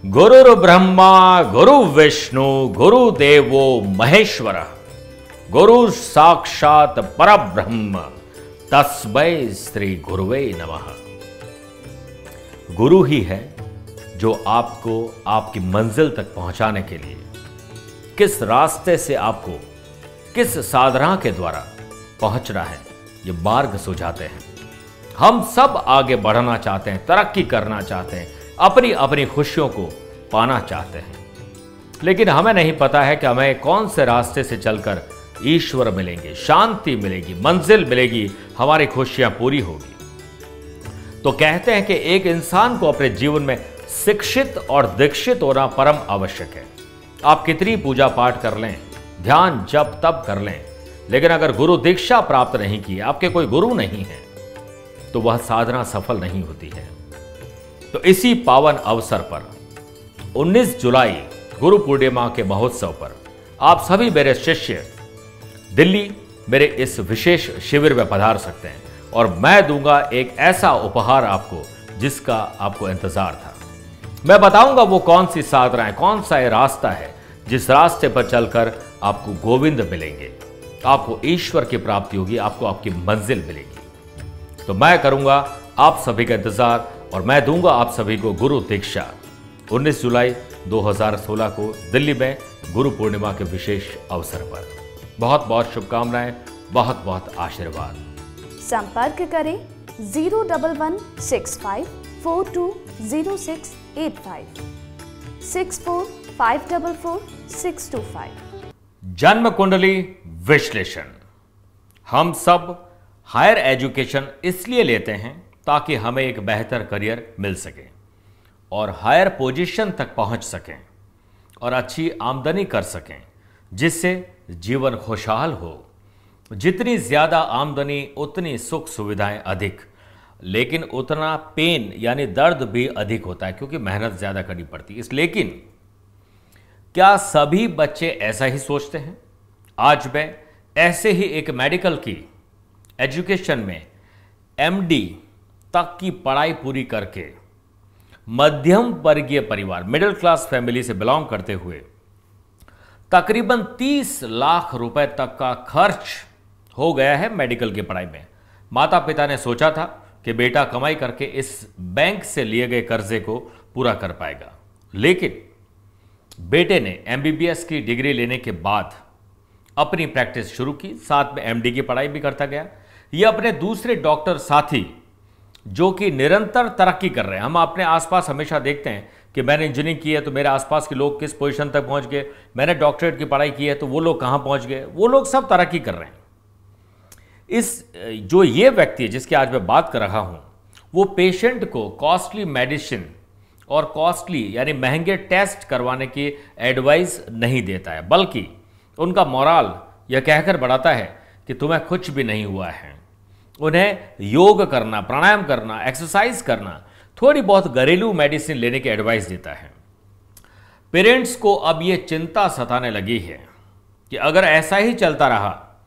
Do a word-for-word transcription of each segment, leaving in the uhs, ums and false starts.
गुरुर्ब्रह्मा गुरु विष्णु गुरुदेवो महेश्वर गुरु साक्षात परब्रह्म तस्मै श्री गुरुवे नमः। गुरु ही है जो आपको आपकी मंजिल तक पहुंचाने के लिए किस रास्ते से आपको किस साधना के द्वारा पहुंचना है ये मार्ग सुझाते हैं। हम सब आगे बढ़ना चाहते हैं, तरक्की करना चाहते हैं, अपनी अपनी खुशियों को पाना चाहते हैं, लेकिन हमें नहीं पता है कि हमें कौन से रास्ते से चलकर ईश्वर मिलेंगे, शांति मिलेगी, मंजिल मिलेगी, हमारी खुशियां पूरी होगी। तो कहते हैं कि एक इंसान को अपने जीवन में शिक्षित और दीक्षित होना परम आवश्यक है। आप कितनी पूजा पाठ कर लें, ध्यान जप तप कर लें, लेकिन अगर गुरु दीक्षा प्राप्त नहीं की, आपके कोई गुरु नहीं है, तो वह साधना सफल नहीं होती है। तो इसी पावन अवसर पर उन्नीस जुलाई गुरु पूर्णिमा के महोत्सव पर आप सभी मेरे शिष्य दिल्ली मेरे इस विशेष शिविर में पधार सकते हैं और मैं दूंगा एक ऐसा उपहार आपको जिसका आपको इंतजार था। मैं बताऊंगा वो कौन सी साधना है, कौन सा रास्ता है जिस रास्ते पर चलकर आपको गोविंद मिलेंगे, आपको ईश्वर की प्राप्ति होगी, आपको आपकी मंजिल मिलेगी। तो मैं करूंगा आप सभी का इंतजार और मैं दूंगा आप सभी को गुरु दीक्षा उन्नीस जुलाई दो हज़ार सोलह को दिल्ली में गुरु पूर्णिमा के विशेष अवसर पर। बहुत बहुत शुभकामनाएं, बहुत बहुत आशीर्वाद। संपर्क करें zero double one six five four two zero six eight five six four five double four six two five. जन्म कुंडली विश्लेषण। हम सब हायर एजुकेशन इसलिए लेते हैं ताकि हमें एक बेहतर करियर मिल सके और हायर पोजीशन तक पहुंच सकें और अच्छी आमदनी कर सकें, जिससे जीवन खुशहाल हो। जितनी ज़्यादा आमदनी उतनी सुख सुविधाएं अधिक, लेकिन उतना पेन यानी दर्द भी अधिक होता है क्योंकि मेहनत ज़्यादा करनी पड़ती है। इस लेकिन क्या सभी बच्चे ऐसा ही सोचते हैं? आज मैं ऐसे ही एक मेडिकल की एजुकेशन में एमडी तक की पढ़ाई पूरी करके मध्यम वर्गीय परिवार मिडिल क्लास फैमिली से बिलोंग करते हुए तकरीबन तीस लाख रुपए तक का खर्च हो गया है मेडिकल की पढ़ाई में। माता पिता ने सोचा था कि बेटा कमाई करके इस बैंक से लिए गए कर्जे को पूरा कर पाएगा, लेकिन बेटे ने एमबीबीएस की डिग्री लेने के बाद अपनी प्रैक्टिस शुरू की, साथ में एमडी की पढ़ाई भी करता गया। यह अपने दूसरे डॉक्टर साथी जो कि निरंतर तरक्की कर रहे हैं, हम अपने आसपास हमेशा देखते हैं कि मैंने इंजीनियरिंग की है तो मेरे आसपास के लोग किस पोजीशन तक पहुंच गए, मैंने डॉक्टरेट की पढ़ाई की है तो वो लोग कहां पहुंच गए, वो लोग सब तरक्की कर रहे हैं। इस जो ये व्यक्ति है जिसकी आज मैं बात कर रहा हूं, वो पेशेंट को कॉस्टली मेडिसिन और कॉस्टली यानी महंगे टेस्ट करवाने की एडवाइस नहीं देता है, बल्कि उनका मोराल यह कहकर बढ़ाता है कि तुम्हें कुछ भी नहीं हुआ है। उन्हें योग करना, प्राणायाम करना, एक्सरसाइज करना, थोड़ी बहुत घरेलू मेडिसिन लेने की एडवाइस देता है। पेरेंट्स को अब यह चिंता सताने लगी है कि अगर ऐसा ही चलता रहा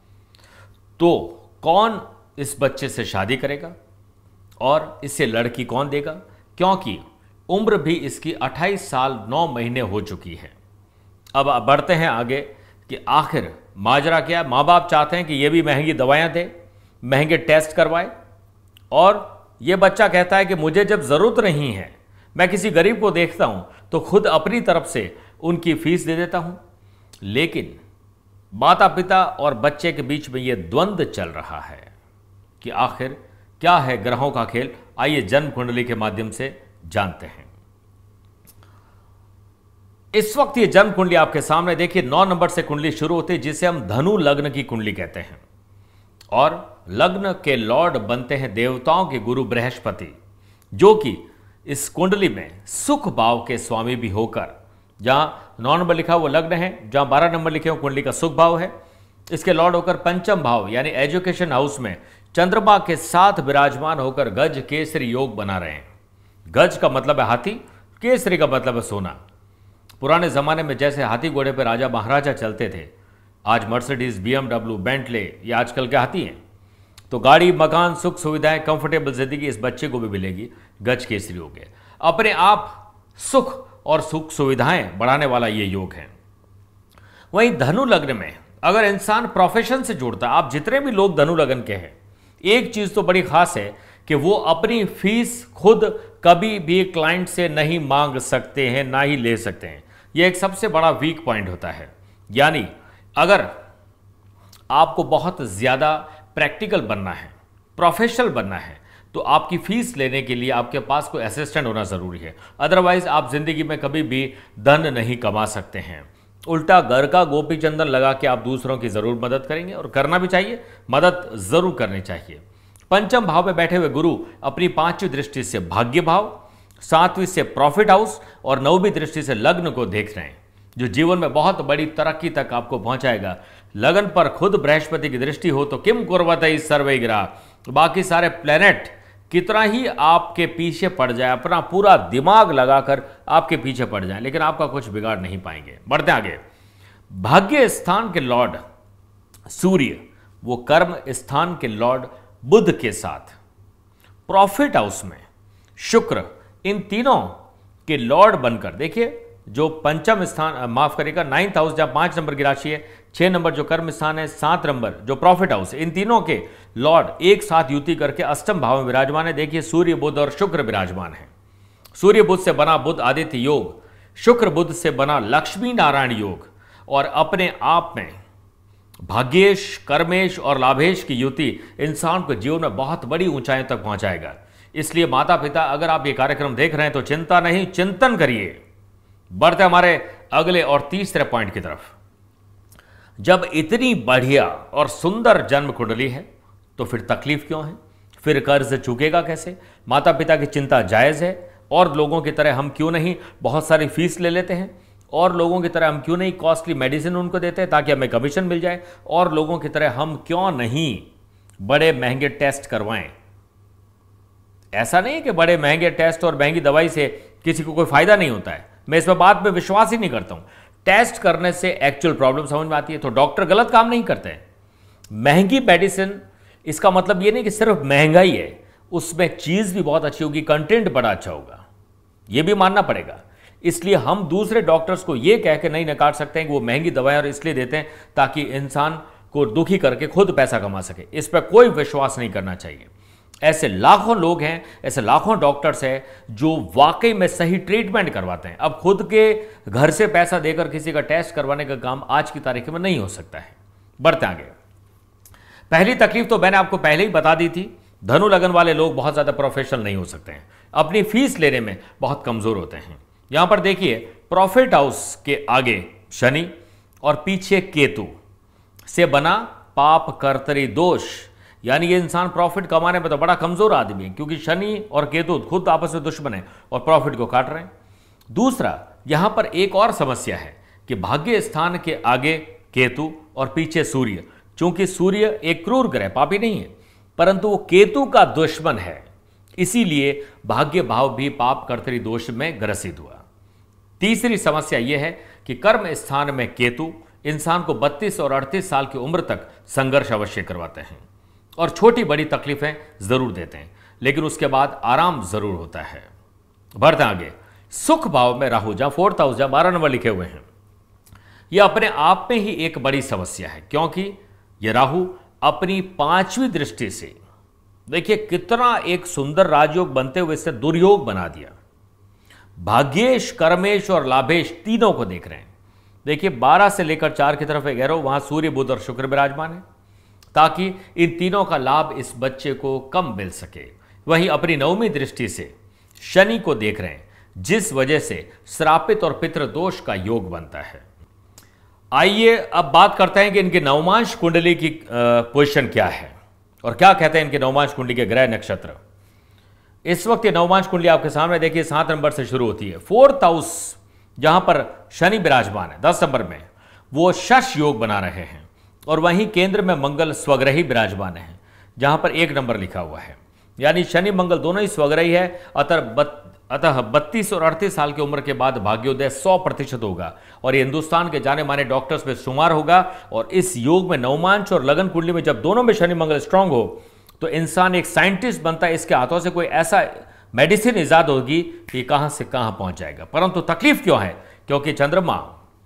तो कौन इस बच्चे से शादी करेगा और इससे लड़की कौन देगा, क्योंकि उम्र भी इसकी अट्ठाईस साल नौ महीने हो चुकी है। अब बढ़ते हैं आगे कि आखिर माजरा क्या है। माँ बाप चाहते हैं कि ये भी महंगी दवाइयाँ दे, महंगे टेस्ट करवाए, और ये बच्चा कहता है कि मुझे जब ज़रूरत नहीं है, मैं किसी गरीब को देखता हूँ तो खुद अपनी तरफ से उनकी फीस दे देता हूँ। लेकिन माता पिता और बच्चे के बीच में ये द्वंद्व चल रहा है कि आखिर क्या है ग्रहों का खेल। आइए जन्म कुंडली के माध्यम से जानते हैं। इस वक्त ये जन्म कुंडली आपके सामने देखिए, नौ नंबर से कुंडली शुरू होती है जिसे हम धनु लग्न की कुंडली कहते हैं, और लग्न के लॉर्ड बनते हैं देवताओं के गुरु बृहस्पति, जो कि इस कुंडली में सुख भाव के स्वामी भी होकर, जहां नौ नंबर लिखा वो लग्न है, जहां बारह नंबर लिखे हो कुंडली का सुख भाव है, इसके लॉर्ड होकर पंचम भाव यानी एजुकेशन हाउस में चंद्रमा के साथ विराजमान होकर गज केसरी योग बना रहे हैं। गज का मतलब है हाथी, केसरी का मतलब है सोना। पुराने जमाने में जैसे हाथी घोड़े पर राजा महाराजा चलते थे, आज मर्सिडीज, बीएमडब्ल्यू, बेंटले ये आजकल के हाथी हैं। तो गाड़ी, मकान, सुख सुविधाएं, कंफर्टेबल जिंदगी इस बच्चे को भी मिलेगी। गज केसरी हो गए, अपने आप सुख और सुख सुविधाएं बढ़ाने वाला ये योग है। वहीं धनु लग्न में अगर इंसान प्रोफेशन से जुड़ता है, आप जितने भी लोग धनु लग्न के हैं, एक चीज तो बड़ी खास है कि वो अपनी फीस खुद कभी भी क्लाइंट से नहीं मांग सकते हैं, ना ही ले सकते हैं। यह एक सबसे बड़ा वीक पॉइंट होता है। यानी अगर आपको बहुत ज्यादा प्रैक्टिकल बनना है, प्रोफेशनल बनना है, तो आपकी फीस लेने के लिए आपके पास कोई असिस्टेंट होना जरूरी है। अदरवाइज आप जिंदगी में कभी भी धन नहीं कमा सकते हैं। उल्टा घर का गोपी चंदन लगा के आप दूसरों की जरूर मदद करेंगे, और करना भी चाहिए, मदद जरूर करनी चाहिए। पंचम भाव में बैठे हुए गुरु अपनी पांचवी दृष्टि से भाग्य भाव, सातवीं से प्रॉफिट हाउस और नौवीं दृष्टि से लग्न को देख रहे हैं, जो जीवन में बहुत बड़ी तरक्की तक आपको पहुंचाएगा। लगन पर खुद बृहस्पति की दृष्टि हो तो किम कुर्वते सर्वे ग्रह, बाकी सारे प्लेनेट कितना ही आपके पीछे पड़ जाए, अपना पूरा दिमाग लगाकर आपके पीछे पड़ जाए, लेकिन आपका कुछ बिगाड़ नहीं पाएंगे। बढ़ते आगे। भाग्य स्थान के लॉर्ड सूर्य वो कर्म स्थान के लॉर्ड बुध के साथ, प्रॉफिट हाउस में शुक्र, इन तीनों के लॉर्ड बनकर, देखिए जो पंचम स्थान, माफ करिएगा नाइन्थ हाउस जहां पांच नंबर की राशि है, छह नंबर जो कर्म स्थान है, सात नंबर जो प्रॉफिट हाउस है, इन तीनों के लॉर्ड एक साथ युति करके अष्टम भाव में विराजमान है। देखिए सूर्य बुध और शुक्र विराजमान है। सूर्य बुध से बना बुध आदित्य योग, शुक्र बुध से बना लक्ष्मी नारायण योग, और अपने आप में भाग्येश, कर्मेश और लाभेश की युति इंसान को जीवन में बहुत बड़ी ऊंचाइयों तक पहुंचाएगा। इसलिए माता पिता, अगर आप ये कार्यक्रम देख रहे हैं तो चिंता नहीं, चिंतन करिए। बढ़ते हमारे अगले और तीसरे पॉइंट की तरफ। जब इतनी बढ़िया और सुंदर जन्म कुंडली है तो फिर तकलीफ क्यों है, फिर कर्ज चुकेगा कैसे? माता पिता की चिंता जायज है, और लोगों की तरह हम क्यों नहीं बहुत सारी फीस ले लेते हैं, और लोगों की तरह हम क्यों नहीं कॉस्टली मेडिसिन उनको देते हैं ताकि हमें कमीशन मिल जाए, और लोगों की तरह हम क्यों नहीं बड़े महंगे टेस्ट करवाएं। ऐसा नहीं है कि बड़े महंगे टेस्ट और महंगी दवाई से किसी को कोई फायदा नहीं होता है, मैं इस बात पे विश्वास ही नहीं करता हूं। टेस्ट करने से एक्चुअल प्रॉब्लम समझ में आती है, तो डॉक्टर गलत काम नहीं करते हैं। महंगी मेडिसिन, इसका मतलब ये नहीं कि सिर्फ महंगाई है, उसमें चीज भी बहुत अच्छी होगी, कंटेंट बड़ा अच्छा होगा, ये भी मानना पड़ेगा। इसलिए हम दूसरे डॉक्टर्स को ये कह के नहीं नकार सकते हैं कि वो महंगी दवाएं और इसलिए देते हैं ताकि इंसान को दुखी करके खुद पैसा कमा सके। इस पर कोई विश्वास नहीं करना चाहिए। ऐसे लाखों लोग हैं, ऐसे लाखों डॉक्टर्स हैं जो वाकई में सही ट्रीटमेंट करवाते हैं। अब खुद के घर से पैसा देकर किसी का टेस्ट करवाने का काम आज की तारीख में नहीं हो सकता है। बढ़ते आगे। पहली तकलीफ तो मैंने आपको पहले ही बता दी थी, धनु लगन वाले लोग बहुत ज्यादा प्रोफेशनल नहीं हो सकते हैं, अपनी फीस लेने में बहुत कमजोर होते हैं। यहां पर देखिए प्रॉफिट हाउस के आगे शनि और पीछे केतु से बना पाप कर्तरी दोष, यानी ये इंसान प्रॉफिट कमाने में तो बड़ा कमजोर आदमी है, क्योंकि शनि और केतु खुद आपस में दुश्मन है और प्रॉफिट को काट रहे हैं। दूसरा, यहां पर एक और समस्या है कि भाग्य स्थान के आगे केतु और पीछे सूर्य, चूंकि सूर्य एक क्रूर ग्रह, पापी नहीं है, परंतु वो केतु का दुश्मन है, इसीलिए भाग्य भाव भी पाप कर्तरी दोष में ग्रसित हुआ। तीसरी समस्या यह है कि कर्म स्थान में केतु इंसान को बत्तीस और अड़तीस साल की उम्र तक संघर्ष अवश्य करवाते हैं और छोटी बड़ी तकलीफें जरूर देते हैं, लेकिन उसके बाद आराम जरूर होता है। बढ़ते आगे। सुख भाव में राहु, जहां फोर्थ हाउस, जहां बारह नंबर लिखे हुए हैं, यह अपने आप में ही एक बड़ी समस्या है, क्योंकि यह राहु अपनी पांचवी दृष्टि से, देखिए कितना एक सुंदर राजयोग बनते हुए इससे दुर्योग बना दिया। भाग्येश, कर्मेश और लाभेश तीनों को देख रहे हैं। देखिए बारह से लेकर चार की तरफ एक एरो, वहां सूर्य, बुध और शुक्र विराजमान है, ताकि इन तीनों का लाभ इस बच्चे को कम मिल सके। वहीं अपनी नवमी दृष्टि से शनि को देख रहे हैं, जिस वजह से श्रापित और पितृदोष का योग बनता है। आइए अब बात करते हैं कि इनके नवमांश कुंडली की पोजीशन क्या है और क्या कहते हैं इनके नवमांश कुंडली के ग्रह नक्षत्र। इस वक्त ये नवमांश कुंडली आपके सामने देखिए सात नंबर से शुरू होती है। फोर्थ हाउस जहां पर शनि विराजमान है दस नंबर में, वो शश योग बना रहे हैं, और वहीं केंद्र में मंगल स्वग्रही विराजमान है, जहां पर एक नंबर लिखा हुआ है, यानी शनि मंगल दोनों ही स्वग्रही है। अतः बत, अतः बत्तीस और अड़तीस साल की उम्र के बाद भाग्योदय सौ प्रतिशत होगा और ये हिंदुस्तान के जाने माने डॉक्टर्स में शुमार होगा। और इस योग में नवमांश और लगन कुंडली में जब दोनों में शनि मंगल स्ट्रांग हो तो इंसान एक साइंटिस्ट बनता है। इसके हाथों से कोई ऐसा मेडिसिन ईजाद होगी कि कहां से कहां पहुंच जाएगा। परंतु तकलीफ क्यों है? क्योंकि चंद्रमा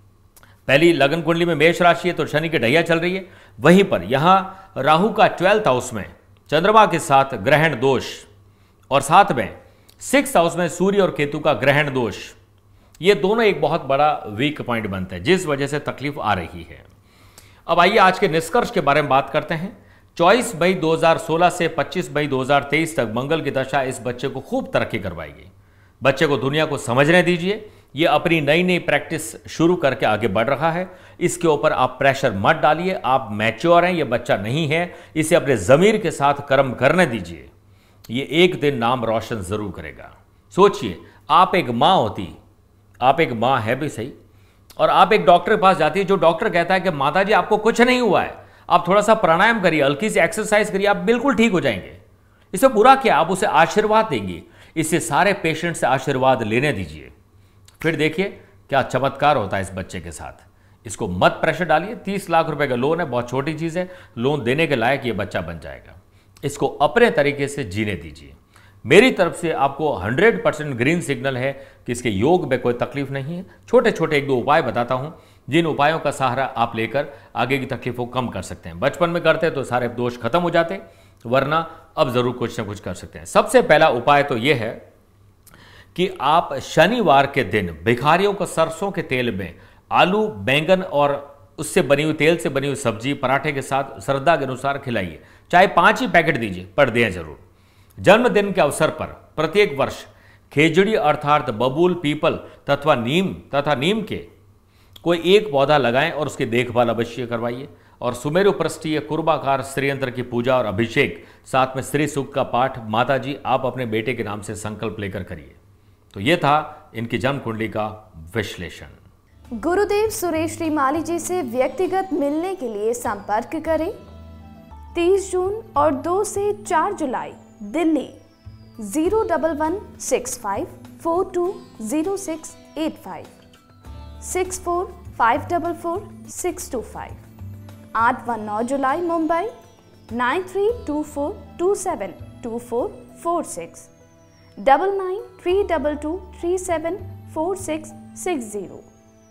पहली लगन कुंडली में मेष राशि है तो शनि की ढैया चल रही है, वहीं पर यहां राहु का ट्वेल्थ हाउस में चंद्रमा के साथ ग्रहण दोष, और साथ में सिक्स हाउस में सूर्य और केतु का ग्रहण दोष, ये दोनों एक बहुत बड़ा वीक पॉइंट बनते हैं, जिस वजह से तकलीफ आ रही है। अब आइए आज के निष्कर्ष के बारे में बात करते हैं। चौबीस मई दो हज़ार सोलह से पच्चीस मई दो हज़ार तेईस तक मंगल की दशा इस बच्चे को खूब तरक्की करवाएगी। बच्चे को दुनिया को समझने दीजिए, ये अपनी नई नई प्रैक्टिस शुरू करके आगे बढ़ रहा है, इसके ऊपर आप प्रेशर मत डालिए। आप मैच्योर हैं, ये बच्चा नहीं है, इसे अपने ज़मीर के साथ कर्म करने दीजिए। ये एक दिन नाम रोशन जरूर करेगा। सोचिए, आप एक माँ होती, आप एक माँ है भी सही, और आप एक डॉक्टर के पास जाती है, जो डॉक्टर कहता है कि माता जी आपको कुछ नहीं हुआ है, आप थोड़ा सा प्राणायाम करिए, हल्की सी एक्सरसाइज करिए, आप बिल्कुल ठीक हो जाएंगे। इसे बुरा क्या, आप उसे आशीर्वाद देंगे। इससे सारे पेशेंट से आशीर्वाद लेने दीजिए, फिर देखिए क्या चमत्कार होता है इस बच्चे के साथ। इसको मत प्रेशर डालिए। तीस लाख रुपए का लोन है, बहुत छोटी चीज़ है, लोन देने के लायक ये बच्चा बन जाएगा। इसको अपने तरीके से जीने दीजिए। मेरी तरफ से आपको हंड्रेड परसेंट ग्रीन सिग्नल है कि इसके योग में कोई तकलीफ नहीं है। छोटे छोटे एक दो उपाय बताता हूं, जिन उपायों का सहारा आप लेकर आगे की तकलीफों को कम कर सकते हैं। बचपन में करते तो सारे दोष खत्म हो जाते, वरना अब जरूर कुछ ना कुछ कर सकते हैं। सबसे पहला उपाय तो यह है कि आप शनिवार के दिन भिखारियों को सरसों के तेल में आलू, बैंगन और उससे बनी हुई तेल से बनी हुई सब्जी पराठे के साथ श्रद्धा के अनुसार खिलाइए। चाहे पांच ही पैकेट दीजिए, पर दें जरूर। जन्मदिन के अवसर पर प्रत्येक वर्ष खेजड़ी अर्थात बबूल, पीपल तथा नीम तथा नीम के कोई एक पौधा लगाएं और उसकी देखभाल अवश्य करवाइए। और सुमेरु पृष्ठीय कुर्बाकार श्रीयंत्र की पूजा और अभिषेक, साथ में श्री सूक्त का पाठ माता जी आप अपने बेटे के नाम से संकल्प लेकर करिए। तो ये था इनकी जन्म कुंडली का विश्लेषण। गुरुदेव सुरेश श्रीमाली जी से व्यक्तिगत मिलने के लिए संपर्क करें। तीस जून और दो से चार जुलाई Delhi zero double one six five four two zero six eight five, six four five double four six two five. आठ व नौ जुलाई Mumbai nine three two four two seven two four four six, double nine three double two three seven four six six zero.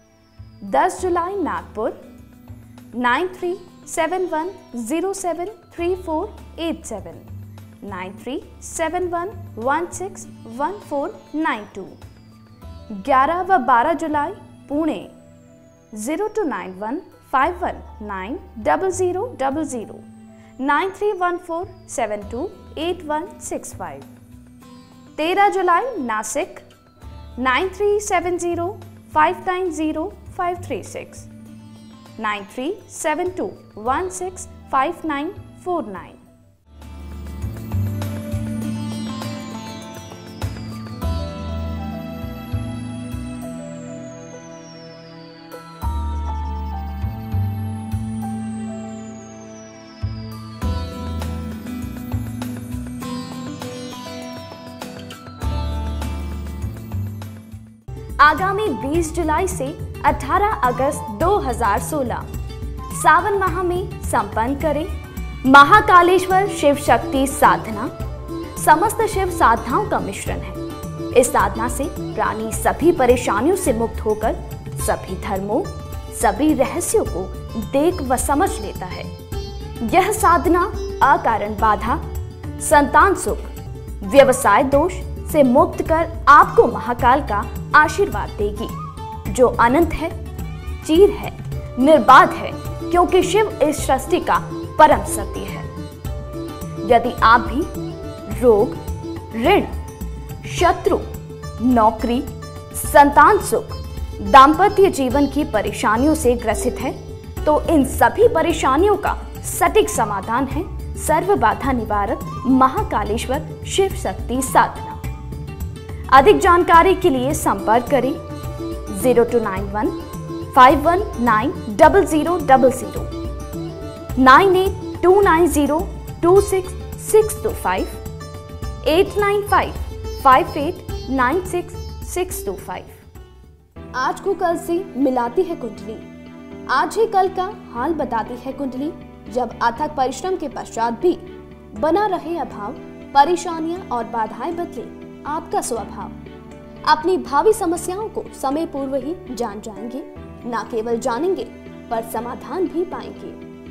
दस जुलाई Nagpur nine three seven one zero seven three four eight seven, nine three seven one one six one four nine two. ग्यारह व बारह जुलाई Pune zero two nine one five one nine double zero double zero, nine three one four seven two eight one six five. तेरह जुलाई Nashik nine three seven zero five nine zero five three six, nine three seven two one six five nine four nine. आगामी बीस जुलाई से अठारह अगस्त दो हज़ार सोलह सावन माह में संपन्न करें महाकालेश्वर शिव शक्ति साधना। समस्त शिव साधनाओं का मिश्रण है। इस साधना से प्राणी सभी परेशानियों से मुक्त होकर सभी धर्मों, सभी रहस्यों को देख व समझ लेता है। यह साधना अकारण बाधा, संतान सुख, व्यवसाय दोष से मुक्त कर आपको महाकाल का आशीर्वाद देगी, जो अनंत है, चीर है, निर्बाध है, क्योंकि शिव इस सृष्टि का परम सत्य है। यदि आप भी रोग, ऋण, शत्रु, नौकरी, संतान सुख, दाम्पत्य जीवन की परेशानियों से ग्रसित है, तो इन सभी परेशानियों का सटीक समाधान है सर्व बाधा निवारक महाकालेश्वर शिव शक्ति साधना। अधिक जानकारी के लिए संपर्क करें zero two nine one five one nine double zero double zero, nine eight two nine zero two six six two five, eight nine five five eight nine six six two five. आज को कल से मिलाती है कुंडली, आज ही कल का हाल बताती है कुंडली। जब अथक परिश्रम के पश्चात भी बना रहे अभाव, परेशानियां और बाधाएं बदले आपका स्वभाव। अपनी भावी समस्याओं को समय पूर्व ही जान जाएंगे, न केवल जानेंगे पर समाधान भी पाएंगे।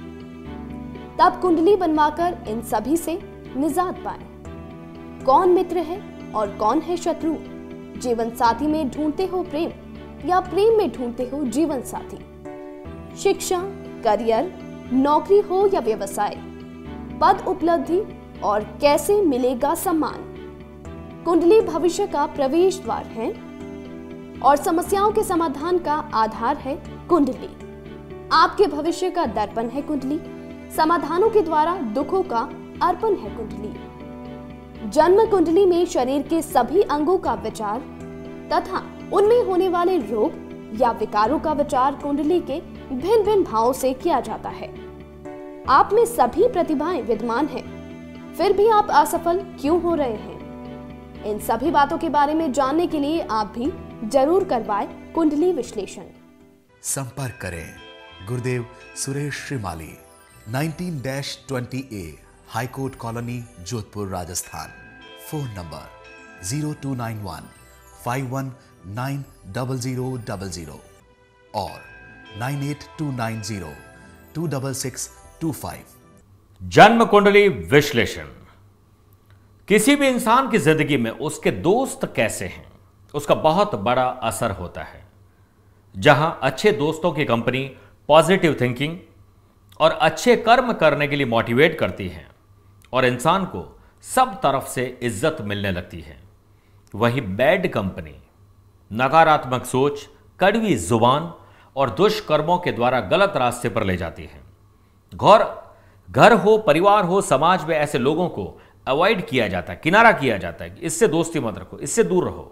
तब कुंडली बनवाकर इन सभी से निजात पाएं। कौन मित्र है और कौन है शत्रु? जीवन साथी में ढूंढते हो प्रेम या प्रेम में ढूंढते हो जीवन साथी? शिक्षा, करियर, नौकरी हो या व्यवसाय, पद उपलब्धि और कैसे मिलेगा सम्मान? कुंडली भविष्य का प्रवेश द्वार है और समस्याओं के समाधान का आधार है कुंडली। आपके भविष्य का दर्पण है कुंडली। समाधानों के द्वारा दुखों का अर्पण है कुंडली। जन्म कुंडली में शरीर के सभी अंगों का विचार तथा उनमें होने वाले रोग या विकारों का विचार कुंडली के भिन्न भिन्न भावों से किया जाता है। आप में सभी प्रतिभाएं विद्यमान हैं, फिर भी आप असफल क्यों हो रहे हैं? इन सभी बातों के बारे में जानने के लिए आप भी जरूर करवाएं कुंडली विश्लेषण। संपर्क करें Gurudev Suresh Shrimali, nineteen twenty A high court colony, Jodhpur, Rajasthan. Phone number zero two nine one five one nine double zero double zero और nine eight two nine zero two double six two five. जन्म कुंडली विश्लेषण। किसी भी इंसान की जिंदगी में उसके दोस्त कैसे हैं, उसका बहुत बड़ा असर होता है। जहां अच्छे दोस्तों की कंपनी पॉजिटिव थिंकिंग और अच्छे कर्म करने के लिए मोटिवेट करती है और इंसान को सब तरफ से इज्जत मिलने लगती है, वही बैड कंपनी नकारात्मक सोच, कड़वी जुबान और दुष्कर्मों के द्वारा गलत रास्ते पर ले जाती है। घर घर हो, परिवार हो, समाज में ऐसे लोगों को अवॉइड किया जाता है, किनारा किया जाता है कि इससे दोस्ती मत रखो, इससे दूर रहो।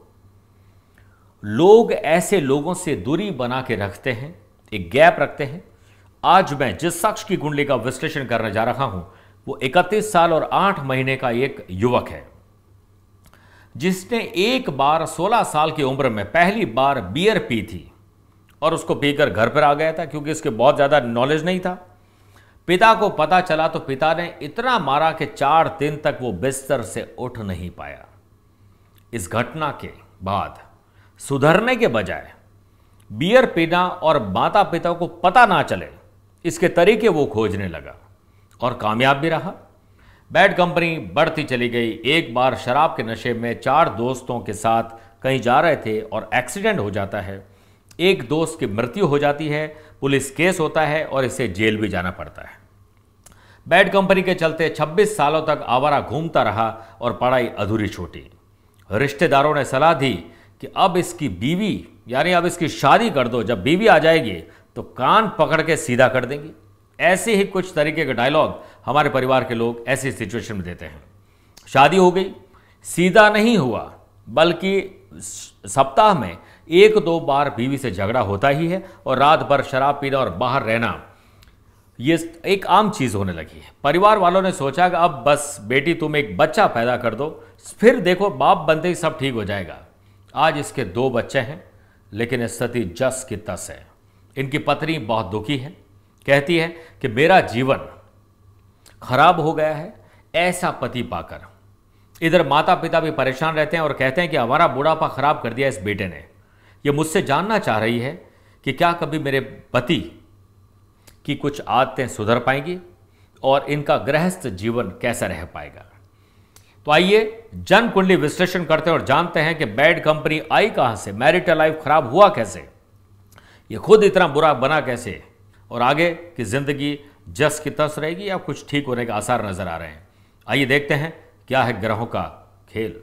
लोग ऐसे लोगों से दूरी बना के रखते हैं, एक गैप रखते हैं। आज मैं जिस शख्स की कुंडली का विश्लेषण करने जा रहा हूं वो इकतीस साल और आठ महीने का एक युवक है, जिसने एक बार सोलह साल की उम्र में पहली बार बियर पी थी और उसको पीकर घर पर आ गया था, क्योंकि इसके बहुत ज्यादा नॉलेज नहीं था। पिता को पता चला तो पिता ने इतना मारा कि चार दिन तक वो बिस्तर से उठ नहीं पाया। इस घटना के बाद सुधरने के बजाय बियर पीना और माता पिता को पता ना चले इसके तरीके वो खोजने लगा और कामयाब भी रहा। बैड कंपनी बढ़ती चली गई। एक बार शराब के नशे में चार दोस्तों के साथ कहीं जा रहे थे और एक्सीडेंट हो जाता है। एक दोस्त की मृत्यु हो जाती है, पुलिस केस होता है और इसे जेल भी जाना पड़ता है। बैड कंपनी के चलते छब्बीस सालों तक आवारा घूमता रहा और पढ़ाई अधूरी छूटी। रिश्तेदारों ने सलाह दी कि अब इसकी बीवी यानी अब इसकी शादी कर दो, जब बीवी आ जाएगी तो कान पकड़ के सीधा कर देंगी। ऐसे ही कुछ तरीके के डायलॉग हमारे परिवार के लोग ऐसी सिचुएशन में देते हैं। शादी हो गई, सीधा नहीं हुआ, बल्कि सप्ताह में एक दो बार बीवी से झगड़ा होता ही है और रात भर शराब पीना और बाहर रहना ये एक आम चीज होने लगी है। परिवार वालों ने सोचा कि अब बस बेटी तुम एक बच्चा पैदा कर दो, फिर देखो बाप बनते ही सब ठीक हो जाएगा। आज इसके दो बच्चे हैं, लेकिन स्थिति जस की तस है। इनकी पत्नी बहुत दुखी है, कहती है कि मेरा जीवन खराब हो गया है ऐसा पति पाकर। इधर माता पिता भी परेशान रहते हैं और कहते हैं कि हमारा बुढ़ापा खराब कर दिया इस बेटे ने। ये मुझसे जानना चाह रही है कि क्या कभी मेरे पति की कुछ आदतें सुधर पाएंगी और इनका गृहस्थ जीवन कैसा रह पाएगा। तो आइए जन्म कुंडली विश्लेषण करते हैं और जानते हैं कि बैड कंपनी आई कहां से, मैरिटल लाइफ खराब हुआ कैसे, ये खुद इतना बुरा बना कैसे और आगे की जिंदगी जस की तस रहेगी या कुछ ठीक होने के आसार नजर आ रहे हैं। आइए देखते हैं क्या है ग्रहों का खेल।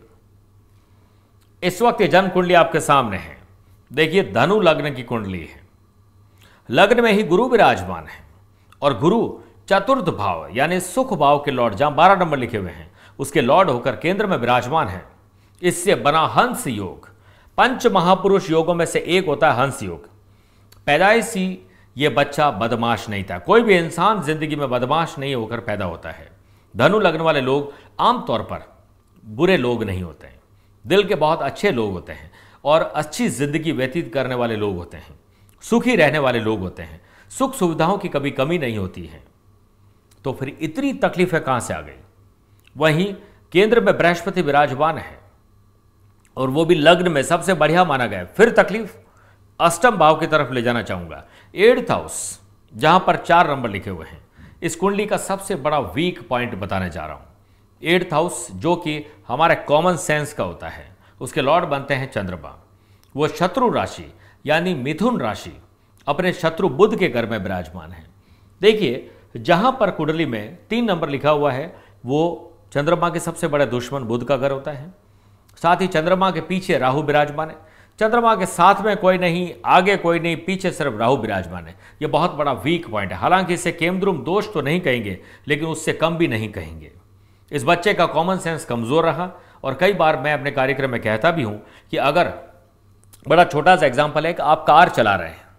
इस वक्त ये जन्म कुंडली आपके सामने है। देखिए धनु लग्न की कुंडली है। लग्न में ही गुरु विराजमान है और गुरु चतुर्थ भाव यानी सुख भाव के लॉर्ड, जहां बारह नंबर लिखे हुए हैं, उसके लॉर्ड होकर केंद्र में विराजमान है। इससे बना हंस योग, पंच महापुरुष योगों में से एक होता है हंस योग। पैदाइश ही ये बच्चा बदमाश नहीं था। कोई भी इंसान जिंदगी में बदमाश नहीं होकर पैदा होता है। धनु लग्न वाले लोग आमतौर पर बुरे लोग नहीं होते हैं, दिल के बहुत अच्छे लोग होते हैं और अच्छी जिंदगी व्यतीत करने वाले लोग होते हैं, सुखी रहने वाले लोग होते हैं, सुख सुविधाओं की कभी कमी नहीं होती है। तो फिर इतनी तकलीफें कहां से आ गई? वहीं केंद्र में बृहस्पति विराजमान है और वो भी लग्न में सबसे बढ़िया माना गया। फिर तकलीफ अष्टम भाव की तरफ ले जाना चाहूंगा। एट्थ हाउस जहां पर चार नंबर लिखे हुए हैं, इस कुंडली का सबसे बड़ा वीक पॉइंट बताने जा रहा हूं। एट्थ हाउस जो कि हमारे कॉमन सेंस का होता है, उसके लॉर्ड बनते हैं चंद्रमा। वो शत्रु राशि यानी मिथुन राशि अपने शत्रु बुध के घर में विराजमान है। देखिए जहां पर कुंडली में तीन नंबर लिखा हुआ है वो चंद्रमा के सबसे बड़े दुश्मन बुध का घर होता है। साथ ही चंद्रमा के पीछे राहु विराजमान है। चंद्रमा के साथ में कोई नहीं, आगे कोई नहीं, पीछे सिर्फ राहु विराजमान है। यह बहुत बड़ा वीक पॉइंट है। हालांकि इसे केमद्रुम दोष तो नहीं कहेंगे, लेकिन उससे कम भी नहीं कहेंगे। इस बच्चे का कॉमन सेंस कमजोर रहा और कई बार मैं अपने कार्यक्रम में कहता भी हूं कि अगर बड़ा छोटा सा एग्जाम्पल है कि आप कार चला रहे हैं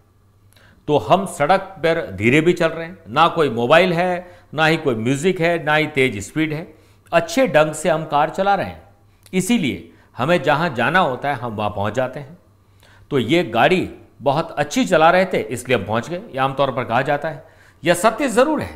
तो हम सड़क पर धीरे भी चल रहे हैं, ना कोई मोबाइल है, ना ही कोई म्यूजिक है, ना ही तेज स्पीड है, अच्छे ढंग से हम कार चला रहे हैं। इसीलिए हमें जहां जाना होता है हम वहां पहुंच जाते हैं। तो ये गाड़ी बहुत अच्छी चला रहे थे इसलिए हम पहुंच गए, यह आमतौर पर कहा जाता है। यह सत्य जरूर है,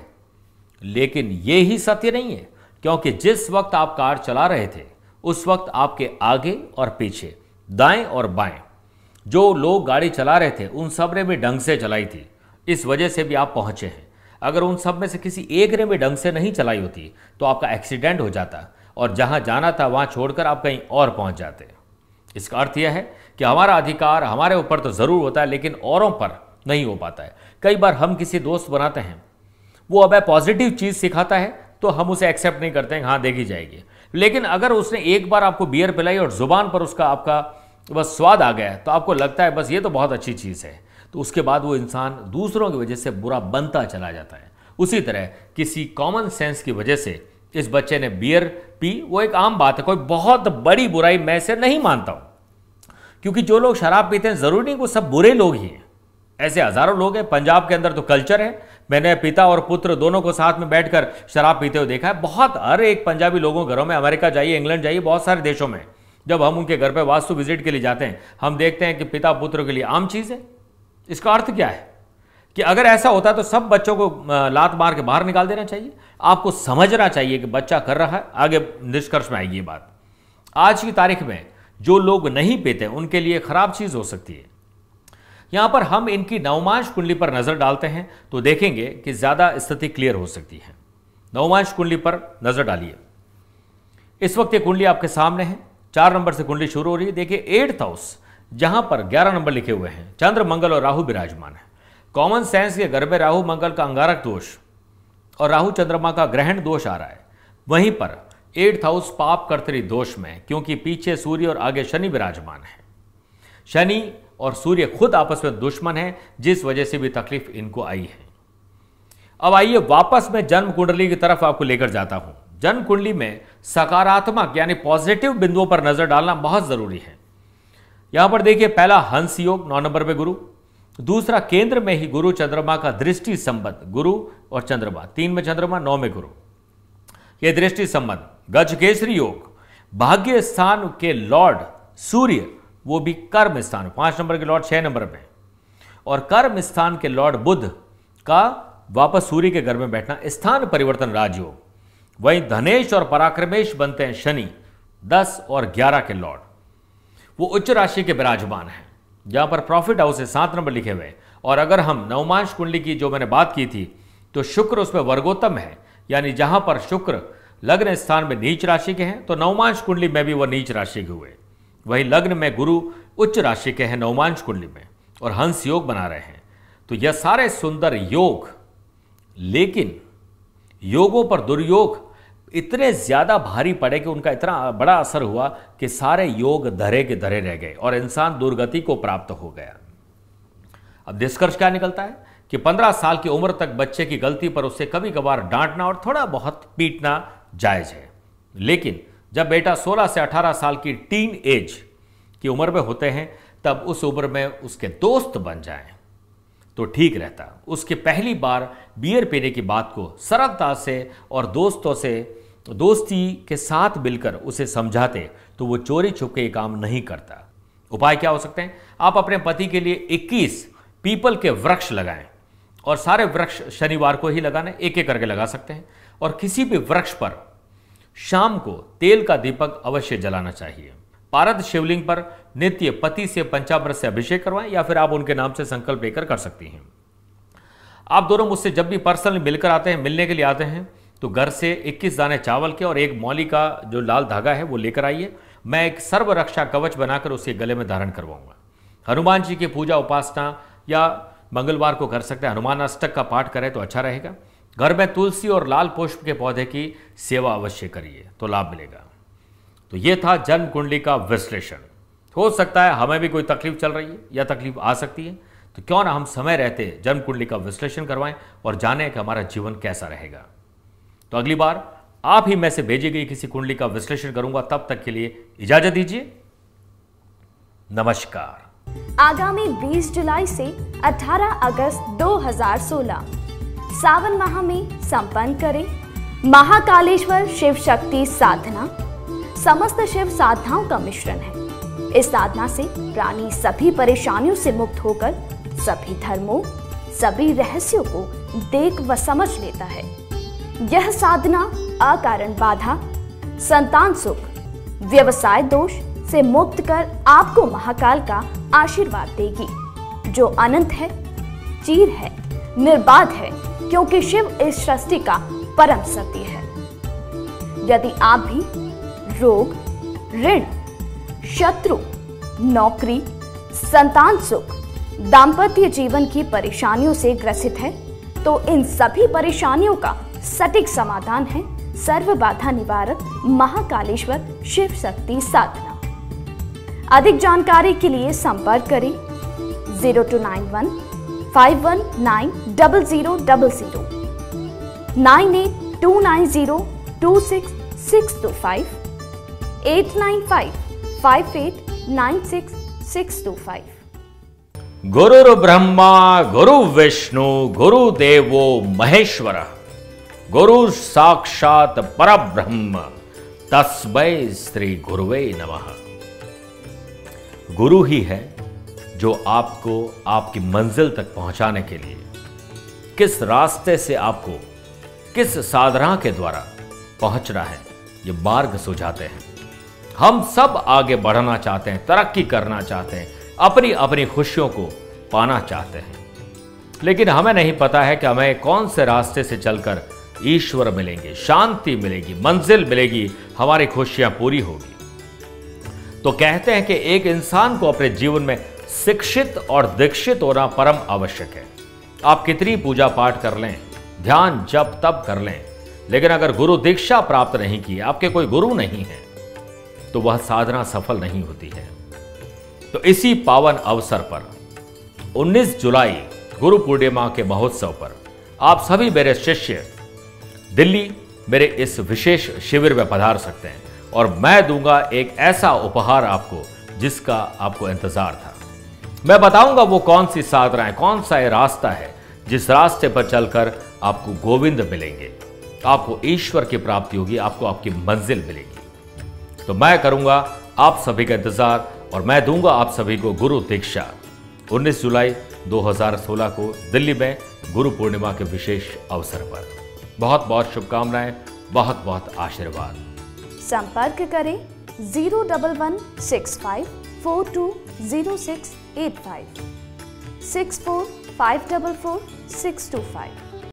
लेकिन ये ही सत्य नहीं है, क्योंकि जिस वक्त आप कार चला रहे थे उस वक्त आपके आगे और पीछे, दाएं और बाएं जो लोग गाड़ी चला रहे थे उन सब ने भी ढंग से चलाई थी। इस वजह से भी आप पहुंचे हैं। अगर उन सब में से किसी एक ने भी ढंग से नहीं चलाई होती तो आपका एक्सीडेंट हो जाता और जहां जाना था वहां छोड़कर आप कहीं और पहुंच जाते। इसका अर्थ यह है कि हमारा अधिकार हमारे ऊपर तो जरूर होता है, लेकिन औरों पर नहीं हो पाता है। कई बार हम किसी दोस्त बनाते हैं, वो अब पॉजिटिव चीज सिखाता है तो हम उसे एक्सेप्ट नहीं करते हैं, हाँ देखी जाएगी। लेकिन अगर उसने एक बार आपको बियर पिलाई और जुबान पर उसका आपका बस स्वाद आ गया तो आपको लगता है बस ये तो बहुत अच्छी चीज है, तो उसके बाद वो इंसान दूसरों की वजह से बुरा बनता चला जाता है। उसी तरह किसी कॉमन सेंस की वजह से इस बच्चे ने बियर पी, वो एक आम बात है, कोई बहुत बड़ी बुराई मैं से नहीं मानता हूं, क्योंकि जो लोग शराब पीते हैं जरूरी नहीं वो सब बुरे लोग ही हैं। ऐसे हजारों लोग हैं। पंजाब के अंदर तो कल्चर है, मैंने पिता और पुत्र दोनों को साथ में बैठकर शराब पीते हुए देखा है। बहुत हर एक पंजाबी लोगों घरों में, अमेरिका जाइए, इंग्लैंड जाइए, बहुत सारे देशों में जब हम उनके घर पे वास्तु विजिट के लिए जाते हैं हम देखते हैं कि पिता पुत्र के लिए आम चीज है। इसका अर्थ क्या है कि अगर ऐसा होता तो सब बच्चों को लात मार के बाहर निकाल देना चाहिए। आपको समझना चाहिए कि बच्चा कर रहा है, आगे निष्कर्ष में आएगी ये बात। आज की तारीख में जो लोग नहीं पीते उनके लिए खराब चीज हो सकती है। यहां पर हम इनकी नवमांश कुंडली पर नजर डालते हैं तो देखेंगे कि ज्यादा स्थिति क्लियर हो सकती है। नवमांश कुंडली पर नजर डालिए। इस वक्त ये कुंडली आपके सामने है। चार नंबर से कुंडली शुरू हो रही है। देखिए एट्थ हाउस जहां पर ग्यारह नंबर लिखे हुए हैं, चंद्र मंगल और राहु विराजमान है। कॉमन सेंस के घर में राहु मंगल का अंगारक दोष और राहु चंद्रमा का ग्रहण दोष आ रहा है। वहीं पर एट्थ हाउस पाप कर्तरी दोष में, क्योंकि पीछे सूर्य और आगे शनि विराजमान है। शनि और सूर्य खुद आपस में दुश्मन है, जिस वजह से भी तकलीफ इनको आई है। अब आइए वापस मैं जन्म कुंडली की तरफ आपको लेकर जाता हूं। जन्म कुंडली में सकारात्मक यानी पॉजिटिव बिंदुओं पर नजर डालना बहुत जरूरी है। यहां पर देखिए पहला हंस योग, नौ नंबर पे गुरु। दूसरा केंद्र में ही गुरु चंद्रमा का दृष्टि संबंध, गुरु और चंद्रमा, तीन में चंद्रमा नौ में गुरु, यह दृष्टि संबंध। गजकेसरी योग, भाग्य स्थान के लॉर्ड सूर्य, वो भी कर्म स्थान, पांच नंबर के लॉर्ड छह नंबर पे, और कर्म स्थान के लॉर्ड बुध का वापस सूर्य के घर में बैठना, स्थान परिवर्तन राजयोग। वहीं धनेश और पराक्रमेश बनते हैं शनि, दस और ग्यारह के लॉर्ड, वो उच्च राशि के विराजमान हैं। जहां पर प्रॉफिट हाउस है सात नंबर लिखे हुए। और अगर हम नवमांश कुंडली की जो मैंने बात की थी तो शुक्र उसमें वर्गोत्तम है, यानी जहां पर शुक्र लग्न स्थान में नीच राशि के हैं तो नवमांश कुंडली में भी वह नीच राशि के हुए। वहीं लग्न में गुरु उच्च राशि के हैं नवमांश कुंडली में और हंस योग बना रहे हैं। तो यह सारे सुंदर योग, लेकिन योगों पर दुर्योग इतने ज्यादा भारी पड़े कि उनका इतना बड़ा असर हुआ कि सारे योग धरे के धरे रह गए और इंसान दुर्गति को प्राप्त हो गया। अब निष्कर्ष क्या निकलता है कि पंद्रह साल की उम्र तक बच्चे की गलती पर उससे कभी कभार डांटना और थोड़ा बहुत पीटना जायज है, लेकिन जब बेटा सोलह से अठारह साल की टीन एज की उम्र में होते हैं तब उस उम्र में उसके दोस्त बन जाएं तो ठीक रहता। उसके पहली बार बियर पीने की बात को सरलता से और दोस्तों से दोस्ती के साथ मिलकर उसे समझाते तो वो चोरी छुपके ये काम नहीं करता। उपाय क्या हो सकते हैं? आप अपने पति के लिए इक्कीस पीपल के वृक्ष लगाएं और सारे वृक्ष शनिवार को ही लगाने, एक एक करके लगा सकते हैं। और किसी भी वृक्ष पर शाम को तेल का दीपक अवश्य जलाना चाहिए। पारद शिवलिंग पर नित्य पति से पंचामृत से अभिषेक करवाएं या फिर आप उनके नाम से संकल्प लेकर कर सकती हैं। आप दोनों मुझसे जब भी पर्सनली मिलकर आते हैं, मिलने के लिए आते हैं, तो घर से इक्कीस दाने चावल के और एक मौली का जो लाल धागा है वो लेकर आइए। मैं एक सर्व रक्षा कवच बनाकर उसके गले में धारण करवाऊंगा। हनुमान जी की पूजा उपासना या मंगलवार को कर सकते हैं। हनुमान अष्टक का पाठ करें तो अच्छा रहेगा। घर में तुलसी और लाल पुष्प के पौधे की सेवा अवश्य करिए तो लाभ मिलेगा। तो ये था जन्म कुंडली का विश्लेषण। हो सकता है हमें भी कोई तकलीफ चल रही है या तकलीफ आ सकती है, तो क्यों ना हम समय रहते जन्म कुंडली का विश्लेषण करवाएं और जानें कि हमारा जीवन कैसा रहेगा। तो अगली बार आप ही में से भेजी गई किसी कुंडली का विश्लेषण करूंगा। तब तक के लिए इजाजत दीजिए। नमस्कार। आगामी बीस जुलाई से अठारह अगस्त दो हज़ार सोलह सावन माह में संपन्न करें महाकालेश्वर शिव शक्ति साधना। समस्त शिव साधनाओं का मिश्रण है। इस साधना से प्राणी सभी परेशानियों से मुक्त होकर सभी धर्मों, सभी रहस्यों को देख व समझ लेता है। यह साधना अकारण बाधा, संतान सुख, व्यवसाय दोष से मुक्त कर आपको महाकाल का आशीर्वाद देगी, जो अनंत है, चीर है, निर्बाध है, क्योंकि शिव इस सृष्टि का परम सत्य है। यदि आप भी रोग, ऋण, शत्रु, नौकरी, संतान सुख, दाम्पत्य जीवन की परेशानियों से ग्रसित है, तो इन सभी परेशानियों का सटीक समाधान है सर्व बाधा निवारक महाकालेश्वर शिव शक्ति साधना। अधिक जानकारी के लिए संपर्क करें zero two nine one five one nine double zero double zero, nine eight two nine zero two six six two five, eight nine five five eight nine six six two five. गुरुर् ब्रह्मा गुरु विष्णु गुरु देवो महेश्वर, गुरु साक्षात परब्रह्म तस्मै श्री गुरुवे नमः। गुरु ही है जो आपको आपकी मंजिल तक पहुंचाने के लिए किस रास्ते से आपको किस साधना के द्वारा पहुंचना है ये मार्ग सुझाते हैं। हम सब आगे बढ़ना चाहते हैं, तरक्की करना चाहते हैं, अपनी अपनी खुशियों को पाना चाहते हैं, लेकिन हमें नहीं पता है कि हमें कौन से रास्ते से चलकर ईश्वर मिलेंगे, शांति मिलेगी, मंजिल मिलेगी, हमारी खुशियां पूरी होगी। तो कहते हैं कि एक इंसान को अपने जीवन में शिक्षित और दीक्षित होना परम आवश्यक है। आप कितनी पूजा पाठ कर लें, ध्यान जप तप कर लें, लेकिन अगर गुरु दीक्षा प्राप्त नहीं की, आपके कोई गुरु नहीं है, तो वह साधना सफल नहीं होती है। तो इसी पावन अवसर पर उन्नीस जुलाई गुरु पूर्णिमा के महोत्सव पर आप सभी मेरे शिष्य दिल्ली मेरे इस विशेष शिविर में पधार सकते हैं और मैं दूंगा एक ऐसा उपहार आपको जिसका आपको इंतजार था। मैं बताऊंगा वो कौन सी साधना है, कौन सा ये रास्ता है जिस रास्ते पर चलकर आपको गोविंद मिलेंगे, आपको ईश्वर की प्राप्ति होगी, आपको आपकी मंजिल मिलेगी। तो मैं करूंगा आप सभी का इंतजार और मैं दूंगा आप सभी को गुरु दीक्षा उन्नीस जुलाई दो हज़ार सोलह को दिल्ली में गुरु पूर्णिमा के विशेष अवसर पर। बहुत बहुत शुभकामनाएं, बहुत बहुत आशीर्वाद। संपर्क करें zero double one six five four two zero six eight five, six four five double four six two five.